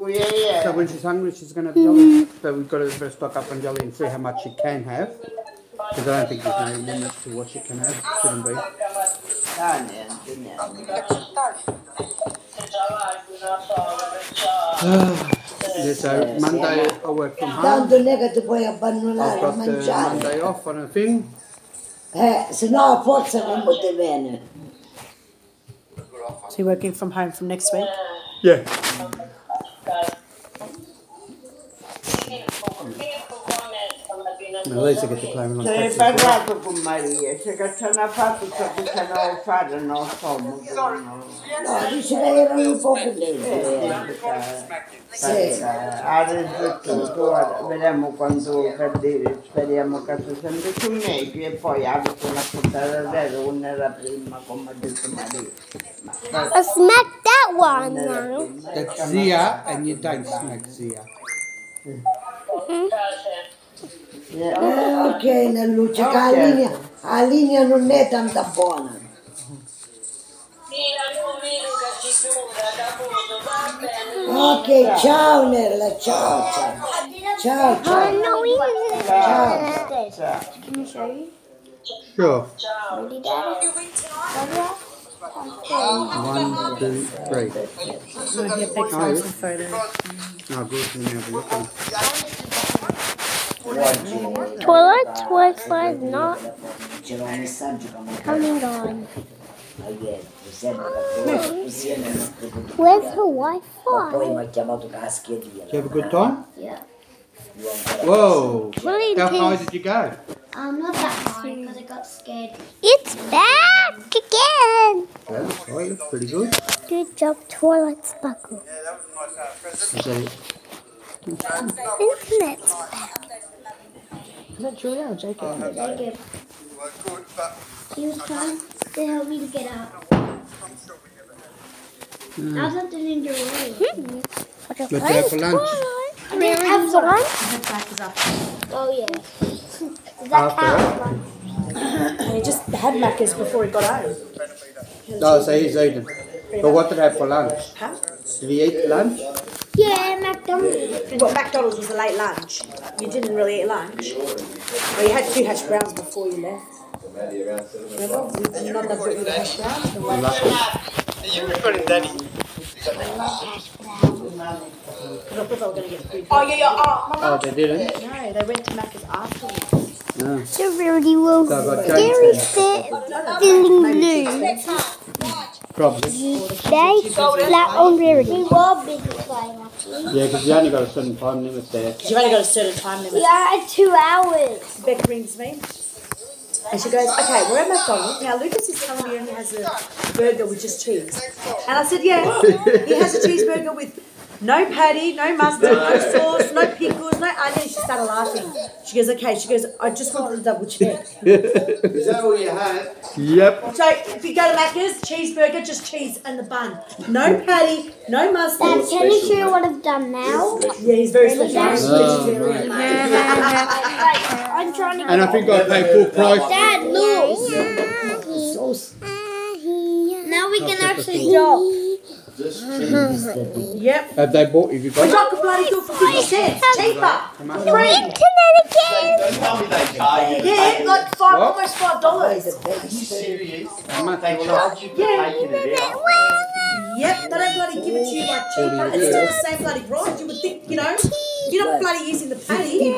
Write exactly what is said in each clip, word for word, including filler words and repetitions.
So when she's hungry, she's going to have jelly. So we've got to first stock up on jelly and see how much she can have. Because I don't think there's no limit to what she can have. Shouldn't be. Yeah, so Monday I work from home. I've got the Monday off on a thing. Eh, se no forse non potete bene. So you're working from home from next week? Yeah. At least I get to claim it on Se hai taxes. parlato con Maria, se che ce n'ha fatto ciò che ce n'ho fare, non so. No, dice che erano un po' più lenti. Sì. Adesso vedremo quando, per dire, speriamo che sia sempre su me, e poi abito una portata zero, non era prima, come ha detto Maria. I smacked that one now. That's Zia, and you don't smack Zia. Mm-hmm. Eh, ok, Nelluccia, che la linea, la linea non è tanta buona. Ok, ciao Nella, ciao, ciao. Ciao, ciao. Oh, no, we didn't. Ciao. Can you show you? Sure. Ready, Daddy? One, two, three. Oh, here, pick Oh, yeah. some photos. Oh, good. Let me have a look at it. Toilet Wi-Fi is not coming on. Where's her Wi-Fi? Poi mi ha chiamato con la schedina. Did you have a good time? Yeah. Whoa. Really How high pissed. did you go? Um, not that high because I got scared. It's back again. Well, oh, it looks pretty good. Good job, Twilight Sparkle. Is that it? Internet's back. Is that Julia or Jacob? Jacob. He was trying to help me to get out. I was up to enjoy it. What did you have for lunch? I didn't have lunch. That back is up. Oh, yeah. Does that After count? He just had Macca's before he got home. Oh, so he's eating. But what did I have for lunch? Huh? Did he eat lunch? Yeah, McDonald's. Well, McDonald's was a late lunch. You didn't really eat lunch. Well, you had two hash browns before you left. Remember? You not that good with the hash browns? The white Because I thought they were going to get food. Oh, yeah, yeah. Oh, Oh, they didn't? no, they went to Macca's afterwards. No. So really well. So I got Very James. fit. Feeling blue. Probably. They flat on Rarity. We were busy playing actually. Yeah, because you only got a certain time limit there. Because you've only got a certain time limit. Yeah, I had two hours. Beck rings me. And she goes, okay, we're at McDonald's. Now, Lucas is telling me he only has a burger with just cheese. And I said, yeah, he has a cheeseburger with no patty, no mustard, no sauce, no pickles, no onions. She started laughing. She goes, okay. She goes, I just wanted to double check. Is that all you had? Yep. So, if you go to Macca's, cheeseburger, just cheese and the bun. No patty, no mustard. Dad, can you show you what I've done now? Yeah, he's very special. Dad? Oh, I'm trying to and I think I paid full price. Dad, look. Now we can actually jump. Yep. Have they bought you? You We got got the bloody good for fifty cents. Cheaper. Free. Internet again. Don't tell me they charge you. Yeah, like five, What? almost five dollars. Are you serious? How much? They charge you for Yeah. taking it out. Yep, they don't bloody give it to you like cheaper. It's still the same bloody price. You would think, you know, you're not bloody using the patty.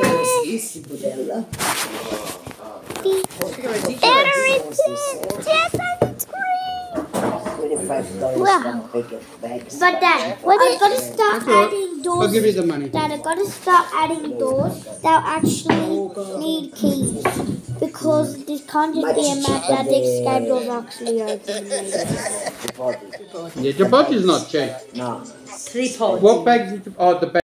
Wow. But Dad, I've got to start adding doors. I'll give you the money. Dad, I've got to start adding doors that actually need keys. Because this can't just be a map that the escape doors actually open. Yeah, the budget's not cheap. No. Three pods. What bag did you... Oh, the bag.